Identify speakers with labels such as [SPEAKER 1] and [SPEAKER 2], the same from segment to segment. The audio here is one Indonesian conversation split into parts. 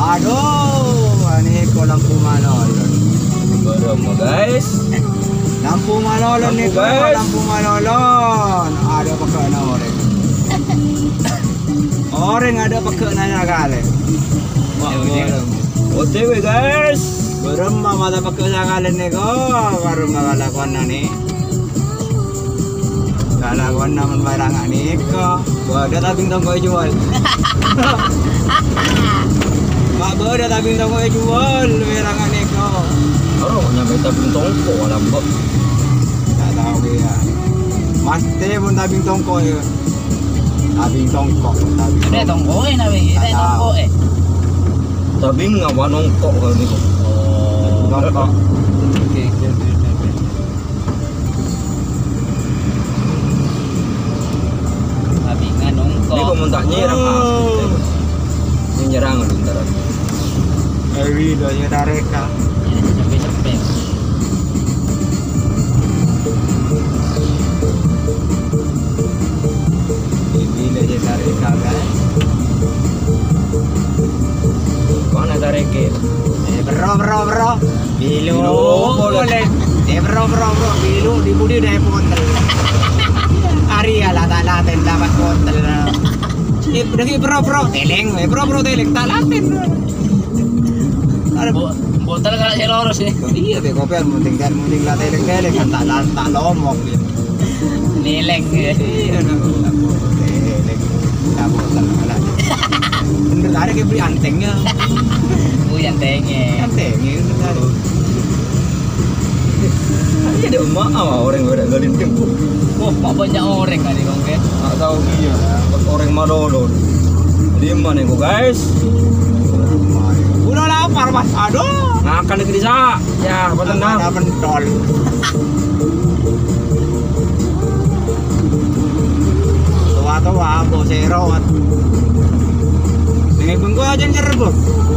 [SPEAKER 1] Aduh, ini ko lampu malolon.
[SPEAKER 2] Barang mo guys.
[SPEAKER 1] Lampu malolon nih ko, lampu malolon. Ada pakai na orang. Orang ada pakai nanya kali.
[SPEAKER 2] OTW guys.
[SPEAKER 1] Berem mama ada pakai kali nih ko, baru ngalakuan nih. Kalakuan naman barang nih ko. Ada tabing tong ko jual. Mak ada tabing tong ko jual barang nih ko.
[SPEAKER 2] Orang nyampe tabing tongko alam kok.
[SPEAKER 1] Tak tahu ya. Mas teh pun tabing tongko ya. Tabing tongko, tabing.
[SPEAKER 3] Ada tongko nabi, ada tongko
[SPEAKER 2] Tabing ngawan nongko kalau ni kok.
[SPEAKER 1] Tongko.
[SPEAKER 3] Oke. Tabingan nongko.
[SPEAKER 2] Ni kok mentak nyerang Ni nyerang lu ntar.
[SPEAKER 1] Videonya Dareka.
[SPEAKER 3] Sampai.
[SPEAKER 1] Videonya Dareka guys.
[SPEAKER 2] Mana tareke?
[SPEAKER 1] Bro. Bilu boleh. Bro. Bilu di budi dah pontel. Hari ala talaten dapat pontel. Lagi bro. Teleng, bro teleng talaten. Ada
[SPEAKER 3] Botol kalau saya lurus ni.
[SPEAKER 1] iya deh kopian mending lah teleng kan tak lomong gitu.
[SPEAKER 3] Leleng ke.
[SPEAKER 1] Iya nak teleng. Tak bosan malah. Bener ada kayak beli antengnya.
[SPEAKER 3] Yang tenge.
[SPEAKER 1] Antengnya bener.
[SPEAKER 2] Ini ada emak orang enggak dintim.
[SPEAKER 3] Oh, banyak orang kan ni kong ke.
[SPEAKER 2] Tak tahu iya. Orang Madolo. Di mana kok guys?
[SPEAKER 1] Udah lapar mas, aduh.
[SPEAKER 2] Makan negeri sa. Ya, betenang.
[SPEAKER 1] Ada pentol. Tua apa serawat. Nih bengko aja nyerebut.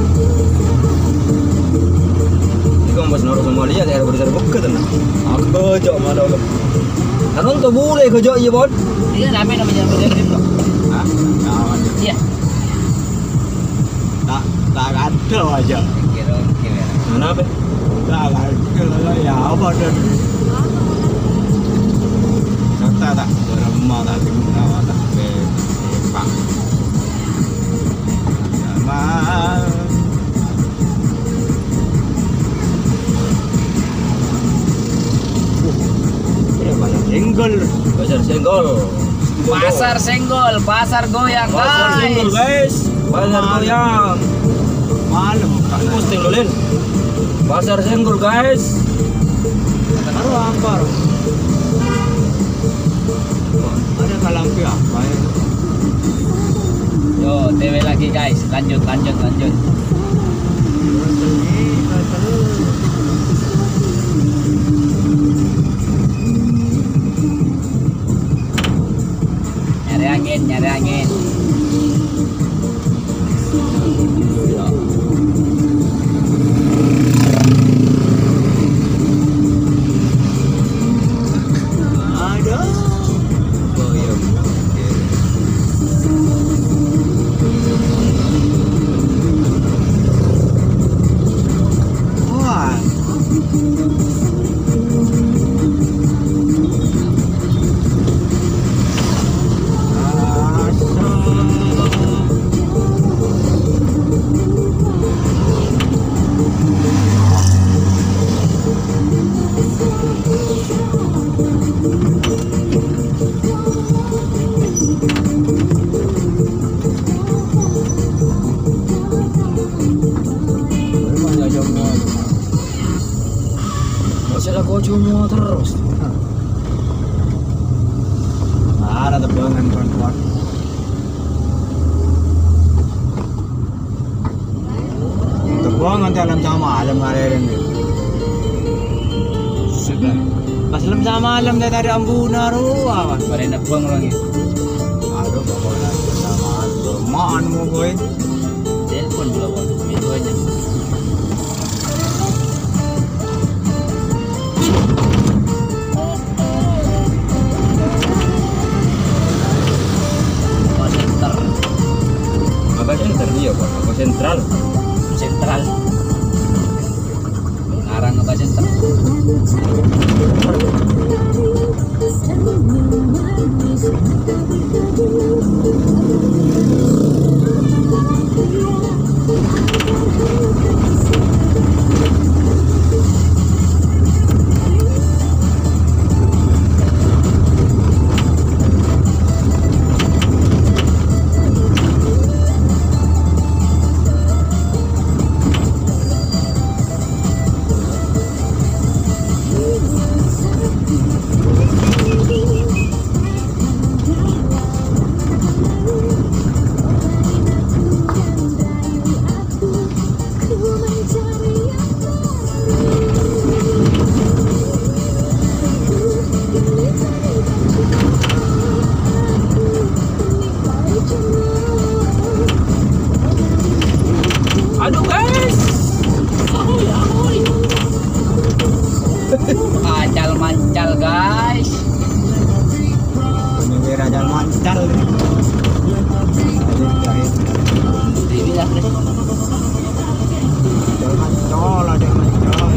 [SPEAKER 2] Ikaw mas naruh Somalia kaya bersama buka tenang. Aku jauh Madolo. Anong to boleh ko jauh iya bon?
[SPEAKER 3] Dia namanya berdiri bro.
[SPEAKER 1] Hah? Kawan.
[SPEAKER 3] Iya.
[SPEAKER 1] Tak ada aja.
[SPEAKER 3] Kira.
[SPEAKER 2] Mana apa?
[SPEAKER 1] Tak ada ya apa dan. Kata tak beremah tak tinggal tak bepak. Sama. Senggol.
[SPEAKER 2] Pasar senggol.
[SPEAKER 3] Pasar senggol, pasar goyang
[SPEAKER 2] Pasar senggol guys. Pasar goyang.
[SPEAKER 1] Malam kan.
[SPEAKER 2] Posting dulin. Pasar senggol guys.
[SPEAKER 1] Taruh apa? Ada kalampi apa ya?
[SPEAKER 3] Yo, TW lagi guys. Lanjut. Nyari angin.
[SPEAKER 1] Ada. Goyang. Wah.
[SPEAKER 2] Masalah kau cuma terus.
[SPEAKER 1] Ada tebangan kawan-kawan. Tebangan dalam sama alam kalian ni.
[SPEAKER 3] Sudah.
[SPEAKER 1] Pas dalam sama alam dah ada ambuna ruah.
[SPEAKER 3] Pada nak buang lagi.
[SPEAKER 1] Aduh bawa lagi sama alam. Maan mo boy.
[SPEAKER 3] Telepon pula buat. Medianya.
[SPEAKER 2] Apa center dia buat? Apa sentral?
[SPEAKER 3] sentral. Ngarang apa sentral? Aduh guys, acal mancal guys.
[SPEAKER 1] Ini raja mancal.
[SPEAKER 3] Dibilang deh.
[SPEAKER 1] Raja mancol, raja mancol.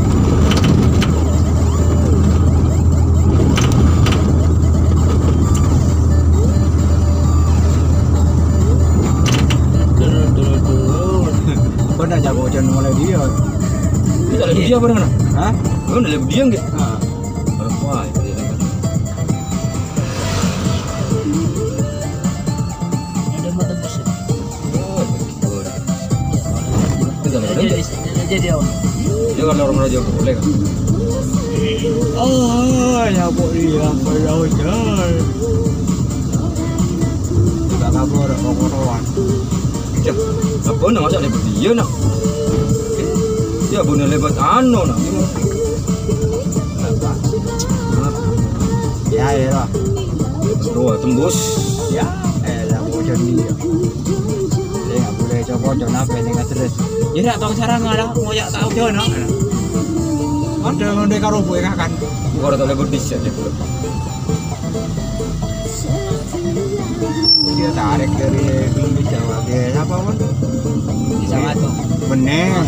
[SPEAKER 1] Benar jago jangan mulai dia.
[SPEAKER 2] Kita lihat dia apa mana?
[SPEAKER 1] Hah?
[SPEAKER 2] Mana lihat dia nggak?
[SPEAKER 1] Nah,
[SPEAKER 2] Wah, itu dia.
[SPEAKER 3] Ada mau tembus.
[SPEAKER 2] Oh, kita lihat.
[SPEAKER 3] Jadi om.
[SPEAKER 2] Dia kan orang raja boleh kan?
[SPEAKER 1] oh ya boleh jalan. Tidak kabur, kokoran.
[SPEAKER 2] Ya, apa nak masak lebat dia nak? Ya, benar lebat anu nak.
[SPEAKER 1] Ya, ya lah.
[SPEAKER 2] Dua tembus.
[SPEAKER 1] Ya, lah bocor dia. Dia nggak boleh coba jangan apa yang nggak terus. Jadi tak tahu cara nggak ada, mau ya tahu jangan. Ada ngondek karo buat kan.
[SPEAKER 2] Bukan tak lebat dis ya dia.
[SPEAKER 1] Dia tarik dari ini Jawa dia apa pun.
[SPEAKER 3] Bisa matu.
[SPEAKER 1] Bener.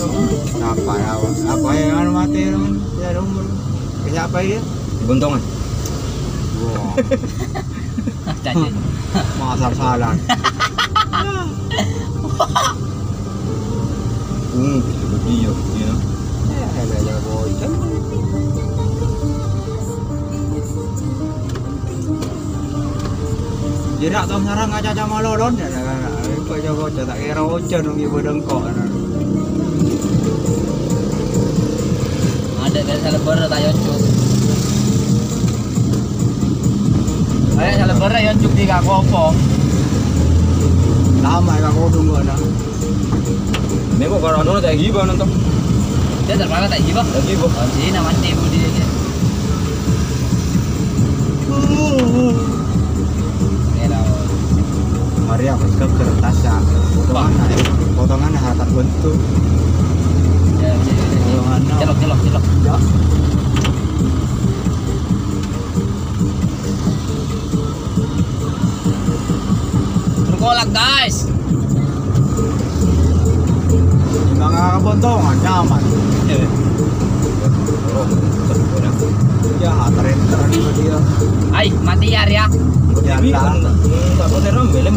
[SPEAKER 1] Apa yang anu mati kan? Ya dong. Siapa dia?
[SPEAKER 2] Buntongan.
[SPEAKER 1] Wah,
[SPEAKER 3] Janji.
[SPEAKER 1] masal salah.
[SPEAKER 2] Lebat dia, ya.
[SPEAKER 1] Ada bocor. Jerak tong sarang aja sama lolon ya. Kok coba tak kira bocor nung ibu dengkok.
[SPEAKER 3] Ada kan selebar tak yoncuk. Ayo selebar yoncuk di kak opo.
[SPEAKER 1] Lama ya kau tunggu ada.
[SPEAKER 2] Memang kalau anu tak gibah nonton.
[SPEAKER 3] Dia terbang tak jiba.
[SPEAKER 2] Tak gibah.
[SPEAKER 3] Oh, sini nama mandi budi dia. Era.
[SPEAKER 1] Maria ke kertas ya. Potongan harta bentuk.
[SPEAKER 3] Ya, celok.
[SPEAKER 1] Ya.
[SPEAKER 3] Berkolak guys.
[SPEAKER 1] Mga kabontongan nyaman. Ya hatren itu dia.
[SPEAKER 3] Ay, mati ya.
[SPEAKER 2] Tapi kan tak boleh rambel.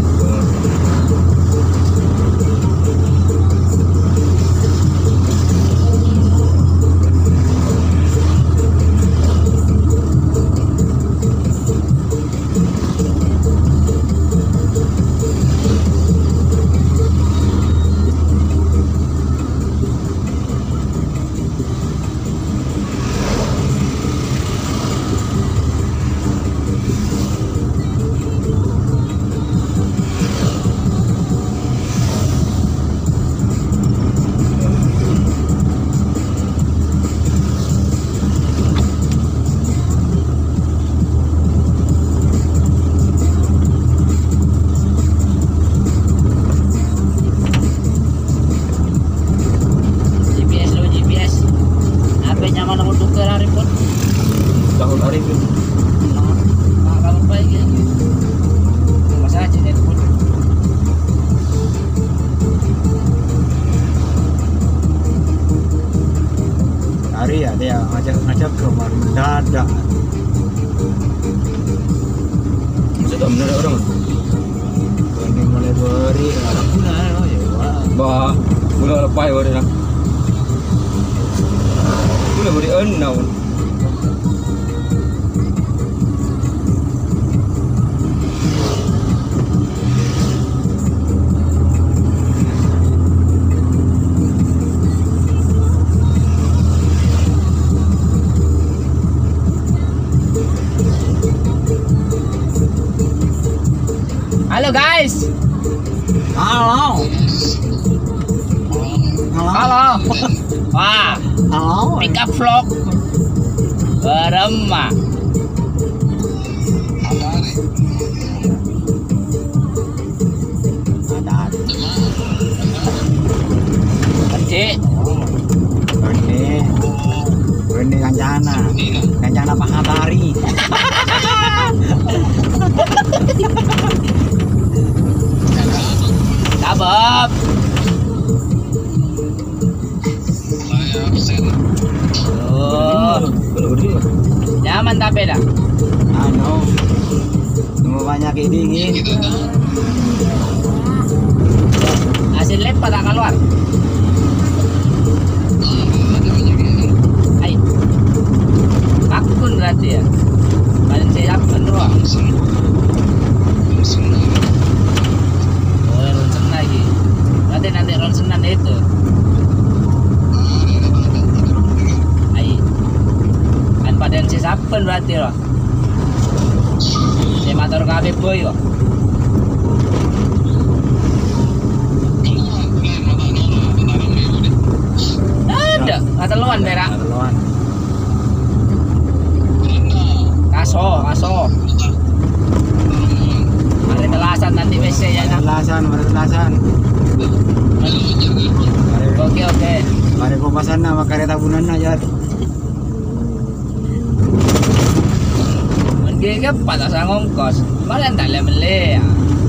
[SPEAKER 1] dia ngajak ke mendadak.
[SPEAKER 2] Maksudnya bener orang.
[SPEAKER 1] Ini mulai beri ada guna ya.
[SPEAKER 2] Bah, gula lepai wae dah. Gula beri enau.
[SPEAKER 3] Halo guys.
[SPEAKER 1] Halo.
[SPEAKER 3] Halo. Wah,
[SPEAKER 1] Halo.
[SPEAKER 3] pick up vlog. Berema.
[SPEAKER 1] Ada.
[SPEAKER 3] Adik.
[SPEAKER 1] Ini kancana Pak Hatari.
[SPEAKER 3] Sabab. Oh, nyaman tapi dah.
[SPEAKER 1] Anu, cuma banyak dingin.
[SPEAKER 3] Hasil lab tak keluar. Hai. Akun berarti ya. Paling siap doang. Oh, ronsen lagi. Berarti nanti ronsenan itu. Hai. Kan padan sisapen berarti loh. Si motor kabeh boy kok. Ada, kata luan berak.
[SPEAKER 1] Luan.
[SPEAKER 3] Kaso. Mari telasan nanti WC ya nak.
[SPEAKER 1] Bertelasan.
[SPEAKER 3] Oke.
[SPEAKER 1] Mari kupasan nama karya tabunan aja.
[SPEAKER 3] Mungkin ke patah ngongkos. Malah tak beli ya.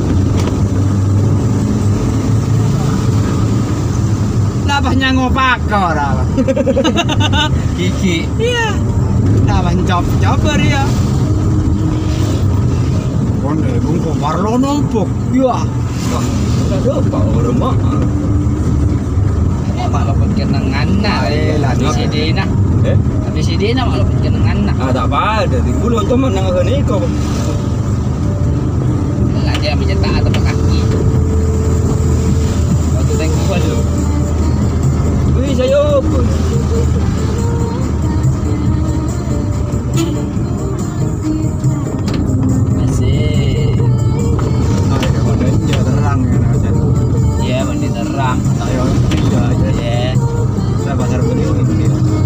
[SPEAKER 1] Napasnya ngopak orang.
[SPEAKER 3] Gigi.
[SPEAKER 1] Iya. Napas job ya. Konde bungko parlo numpuk. Iya.
[SPEAKER 2] Ada apa orang mah?
[SPEAKER 3] Mak lo kenangan nak.
[SPEAKER 1] Lah
[SPEAKER 3] Di sini nak.
[SPEAKER 2] Eh?
[SPEAKER 3] Di sini nak mak lo kenangan nak.
[SPEAKER 2] Ah tak apa, dari gula teman nang ngene kok.
[SPEAKER 3] Lah dia mencetak atau kaki. Waktu tengok lu.
[SPEAKER 2] Wih saya pun.
[SPEAKER 3] Masih.
[SPEAKER 1] Terang ya macam.
[SPEAKER 3] Ya benih terang.
[SPEAKER 1] Ayo tiga aja.
[SPEAKER 3] Ya.
[SPEAKER 1] Saya pasar beli ini.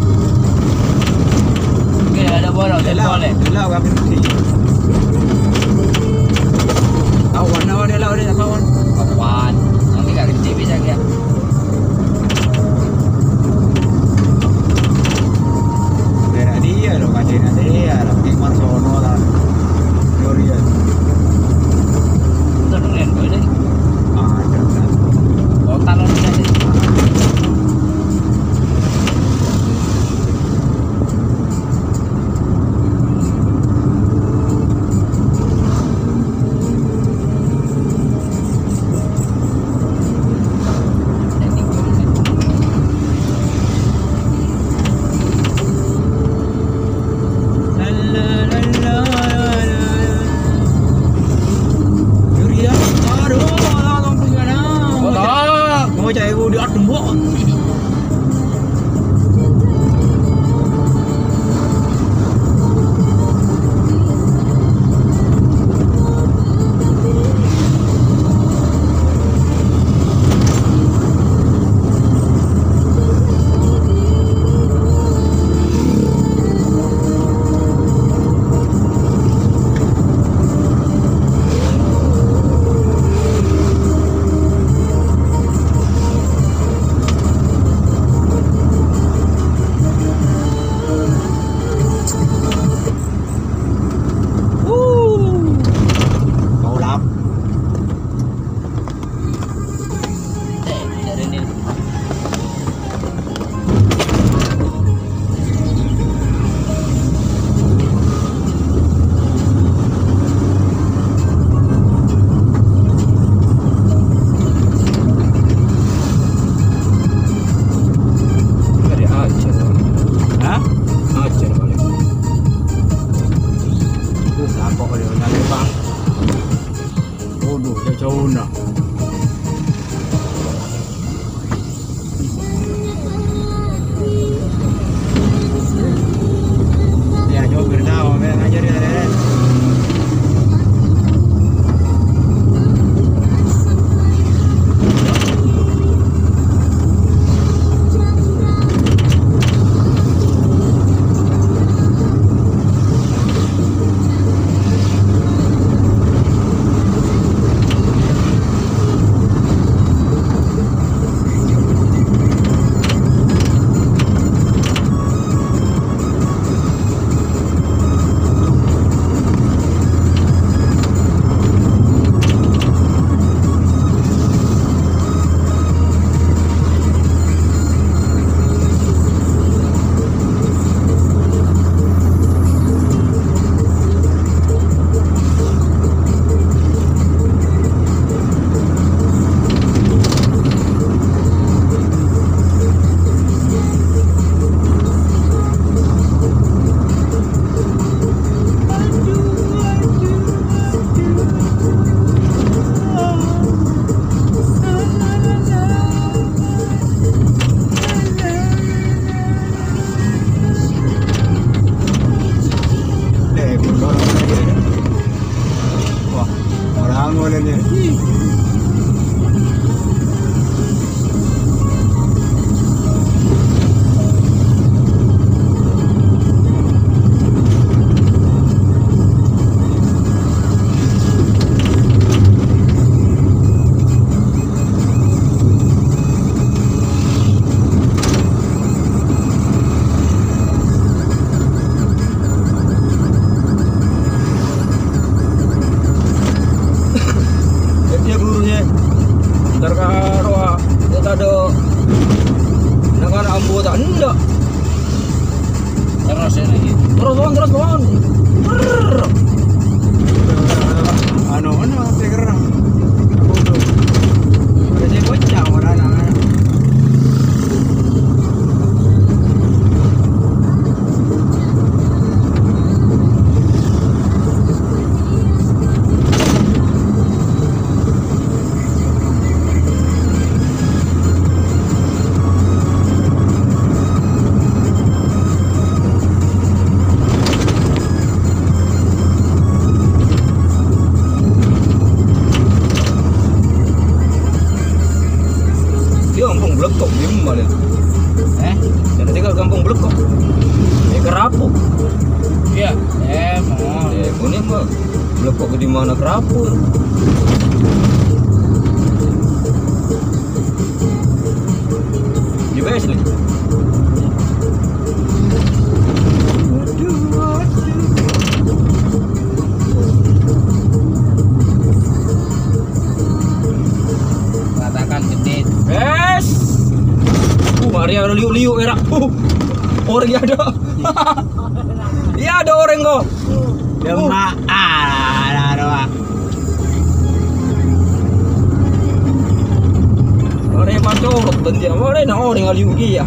[SPEAKER 3] Oke ada boleh. Boleh.
[SPEAKER 1] Lah kami sih. Kawan dia kawan.
[SPEAKER 3] Kawan. Nanti kat kecil bisa dia.
[SPEAKER 1] Daerah dia loh kacina dia. Tapi Marsono lah. Dorian.
[SPEAKER 3] Itu durian gue deh.
[SPEAKER 1] Ada kan.
[SPEAKER 3] Oh talon dia deh.
[SPEAKER 1] Dorian. Aduh, tolong pusana.
[SPEAKER 3] Oh,
[SPEAKER 1] Mau cari di atas tembok.
[SPEAKER 2] Dia kampung Blekok di mana? Jadi tinggal kampung Blekok. Kerapu.
[SPEAKER 3] Iya, emang.
[SPEAKER 2] Ini mah Blekok di mana Kerapu? Di Wesley.
[SPEAKER 3] Katakan genit.
[SPEAKER 2] Yes. Maria ada liuk-liuk era. Orang ada. Iya ada orang kok.
[SPEAKER 1] Demak ada.
[SPEAKER 2] Orang macam benci. Orang nak orang liuk dia.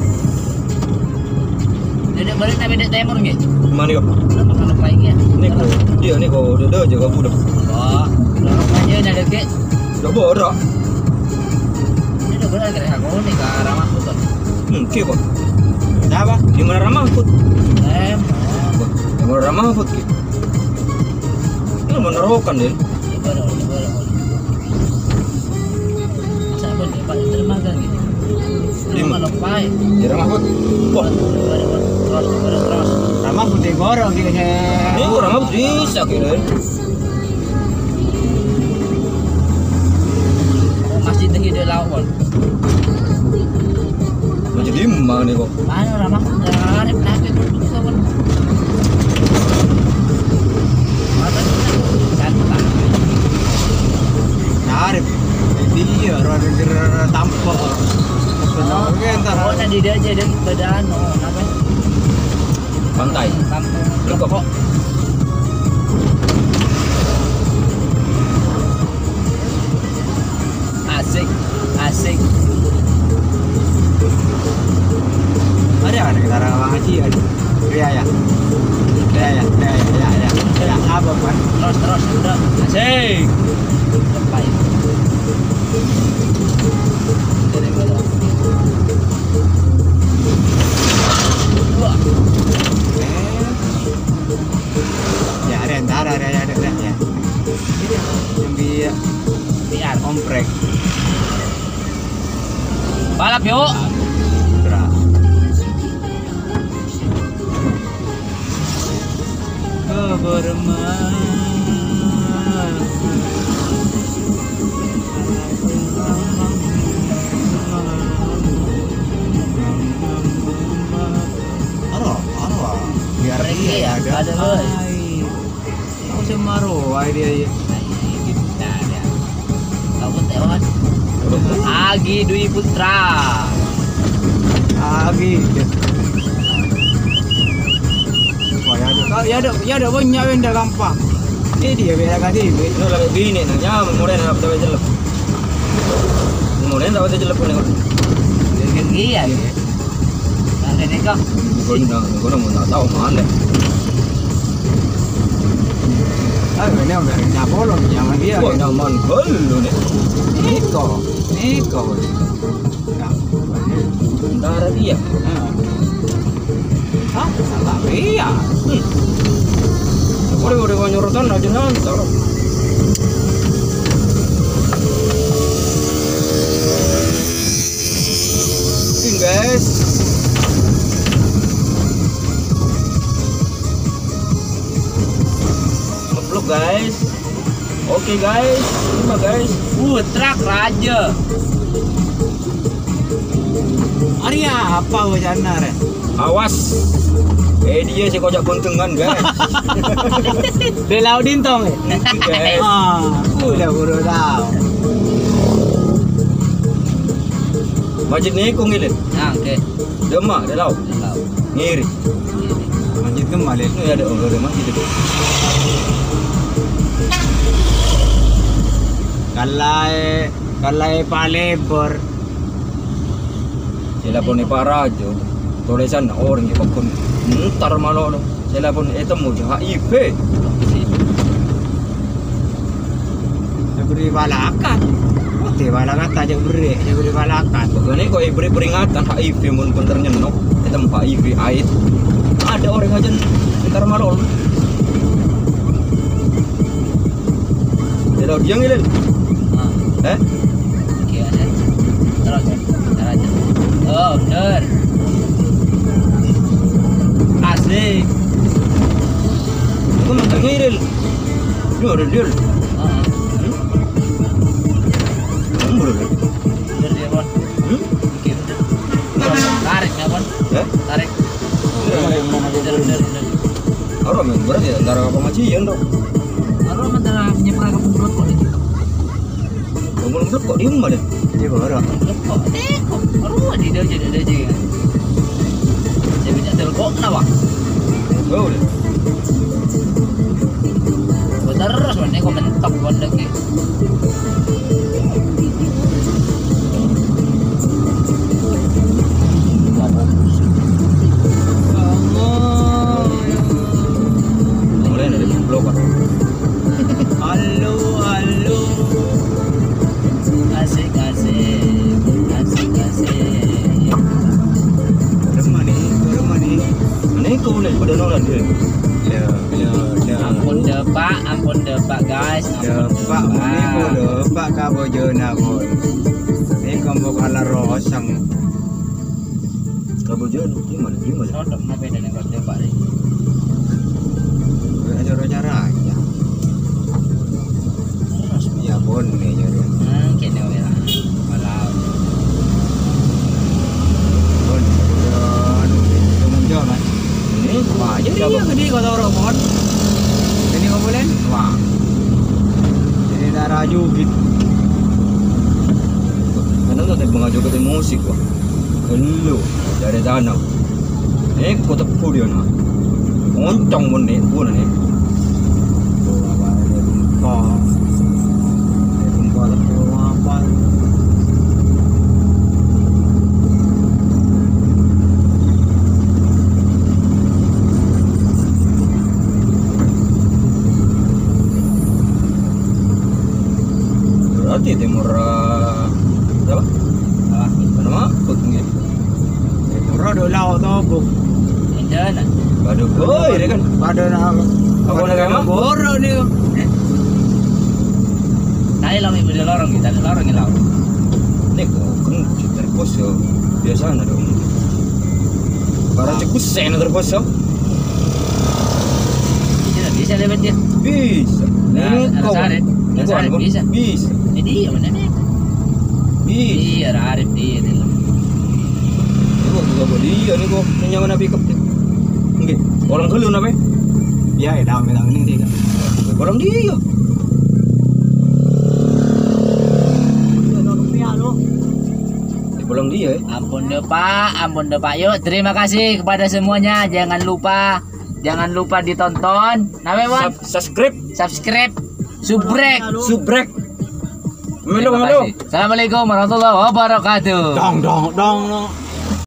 [SPEAKER 3] Dedek balik nabi dedek timur gitu.
[SPEAKER 2] Mana yo?
[SPEAKER 3] Makan apa lagi ya?
[SPEAKER 2] Ni kau dia ni kau dah jaga budak.
[SPEAKER 3] Oh, dorong aja nak deket.
[SPEAKER 2] Dah borak.
[SPEAKER 3] Ini udah benar kira aku nih ke arah Mahfud tuh.
[SPEAKER 2] Okey kok.
[SPEAKER 1] Apa?
[SPEAKER 2] Di mana ramah Mahfud? Di mana ramah Mahfud ke? Ini menerokan dia.
[SPEAKER 3] Boleh. Masa apa nih Pak terima kan gitu. Lima lepai.
[SPEAKER 2] Di ramah Mahfud. Wah,
[SPEAKER 3] Terus.
[SPEAKER 1] Ramah putih gorong kayaknya.
[SPEAKER 2] ini orang Mahfud bisa kira.
[SPEAKER 3] Masjid tinggi di lawan.
[SPEAKER 2] Macam di mana ni kok?
[SPEAKER 3] Mana ramah dari tapi duduk kawan. Mata santai.
[SPEAKER 1] Narip. Dia orang tampak.
[SPEAKER 3] Oh, nanti dia aja dia bedano, apa?
[SPEAKER 2] Pantai.
[SPEAKER 3] Kampung
[SPEAKER 2] Blekok.
[SPEAKER 3] Blekok. Asik.
[SPEAKER 1] Ada kan kita orang haji ada. Ya. Apa kan?
[SPEAKER 3] Terus udah. Asik. Lepai. Dari mana? Wah.
[SPEAKER 1] Ya ada antara ada ya. Yang
[SPEAKER 3] Biar
[SPEAKER 1] omprek.
[SPEAKER 3] balap yuk.
[SPEAKER 1] Biar
[SPEAKER 3] Pergi ya, ada loh.
[SPEAKER 1] Aku semaru dia.
[SPEAKER 3] Kamu tewan. Agi Dwi Putra.
[SPEAKER 1] Agi. Wah, ya ada banyak yang dah gampang. Ini dia beda kali.
[SPEAKER 2] Ini lagi bini nanya, mulai nak dapat jelek. Mulai dapat jelek pun ni.
[SPEAKER 3] Pergi ya. Ada ni kau.
[SPEAKER 2] Kau nak mau tahu mana?
[SPEAKER 1] Ini orang nyapolong jangan dia.
[SPEAKER 2] Kau nyaman belu ni.
[SPEAKER 1] Niko.
[SPEAKER 2] Darah dia.
[SPEAKER 1] Salah dia.
[SPEAKER 2] Boleh kau nyurutan aja nanti. Ini guys. Ngepluk guys. Oke guys. Terima guys.
[SPEAKER 3] Putra Raja.
[SPEAKER 1] Arya apa wajana re?
[SPEAKER 2] Awas. Dia si kojak buntungan guys.
[SPEAKER 1] Belaudin tong.
[SPEAKER 2] Guys.
[SPEAKER 1] Udah buru tahu.
[SPEAKER 2] Masjid ni kau ngilin.
[SPEAKER 3] Nah, oke.
[SPEAKER 2] Demak dia lau. Ngiri.
[SPEAKER 1] Masjid Gemal
[SPEAKER 2] Ini ada orang masjid itu.
[SPEAKER 1] Kalai Palebor.
[SPEAKER 2] Sila pun ni parajo. Tulisan orang yang pun ntar malu lo. Sila pun temu HIV.
[SPEAKER 1] Beri balakan. Oke, balakan aja beri balakan.
[SPEAKER 2] Begini kok beri peringatan HIV mun pun ternyenok. Temu HIV AIDS. Ada orang aja ntar malu lo. Sila dia ngilin.
[SPEAKER 3] Oke, ada. Terus. bener. Asli.
[SPEAKER 2] Kau macam ngiril. Dia ada dia.
[SPEAKER 3] Heeh.
[SPEAKER 2] Kamu berapa?
[SPEAKER 3] Bener dia, Bon. Oke, bener. Tarik ya, Bon.
[SPEAKER 2] Ya?
[SPEAKER 3] Tarik. Bener.
[SPEAKER 2] Orang yang berat ya antara pengajian dong.
[SPEAKER 3] Baru antara menyeberang ke pulau kok itu.
[SPEAKER 2] Kamu belum kok diem ada.
[SPEAKER 1] Dia baru.
[SPEAKER 3] Kok baru di dia aja. Saya punya telkok kenapa?
[SPEAKER 2] Oh, deh.
[SPEAKER 3] Terus mana kau mentok Bon lagi.
[SPEAKER 2] Mulai dari blok kan.
[SPEAKER 1] Halo.
[SPEAKER 3] Asik.
[SPEAKER 1] Rumah nih.
[SPEAKER 2] Ini kau boleh pada nolak dia.
[SPEAKER 1] Ya.
[SPEAKER 3] Ampun depak guys.
[SPEAKER 1] Pak, ini kau Pak kau jona pun. Ini kamu kalah rosang.
[SPEAKER 2] Kau jalan gimana?
[SPEAKER 3] Sodok apa yang kau depak ni?
[SPEAKER 1] Cara aja. Ya pun nih jadi.
[SPEAKER 3] Kena wala. Walau.
[SPEAKER 1] Pun. Tunggu jauh kan.
[SPEAKER 2] Ini
[SPEAKER 1] Wah, jadi
[SPEAKER 2] siapa?
[SPEAKER 1] dia gede kau tahu robot. Ini kau boleh? Wah. Ini darah jugit.
[SPEAKER 2] Karena tu tadi mengajuk ke musik wah. Hello dari danau. Ini kau tepu dia nak. Ngoncong pun ni, pun ni. Berarti timur apa? Nama apa ni?
[SPEAKER 1] Rodo lau tau bu.
[SPEAKER 3] Indah nak.
[SPEAKER 2] Aduh, boy, dia kan.
[SPEAKER 1] Pada nak.
[SPEAKER 2] Apa nak kama?
[SPEAKER 1] Boro ni.
[SPEAKER 3] Tadi lama ibu dia lorong kita, lorong ni lau.
[SPEAKER 2] Ni kau kan terpos yo. Biasa nak dong. Para cekus sen terpos yo.
[SPEAKER 3] Bisa lewat dia.
[SPEAKER 2] Bisa. Ini kau.
[SPEAKER 3] Bisa.
[SPEAKER 2] Bisa.
[SPEAKER 3] Jadi mana ni?
[SPEAKER 2] Bisa.
[SPEAKER 3] Iya, Arif dia ni.
[SPEAKER 2] Ni kau juga boleh. Ni kau nyaman nabi kap. Okey. Orang kelun apa?
[SPEAKER 1] Ya, dah bilang ni dia.
[SPEAKER 2] Orang dia. Pulang dia
[SPEAKER 3] Ampun deh Pak. Yuk, terima kasih kepada semuanya. Jangan lupa ditonton. Nama Bon?
[SPEAKER 2] Subscribe.
[SPEAKER 3] Subrek.
[SPEAKER 2] Melo.
[SPEAKER 3] Assalamualaikum warahmatullahi wabarakatuh.
[SPEAKER 1] Dong.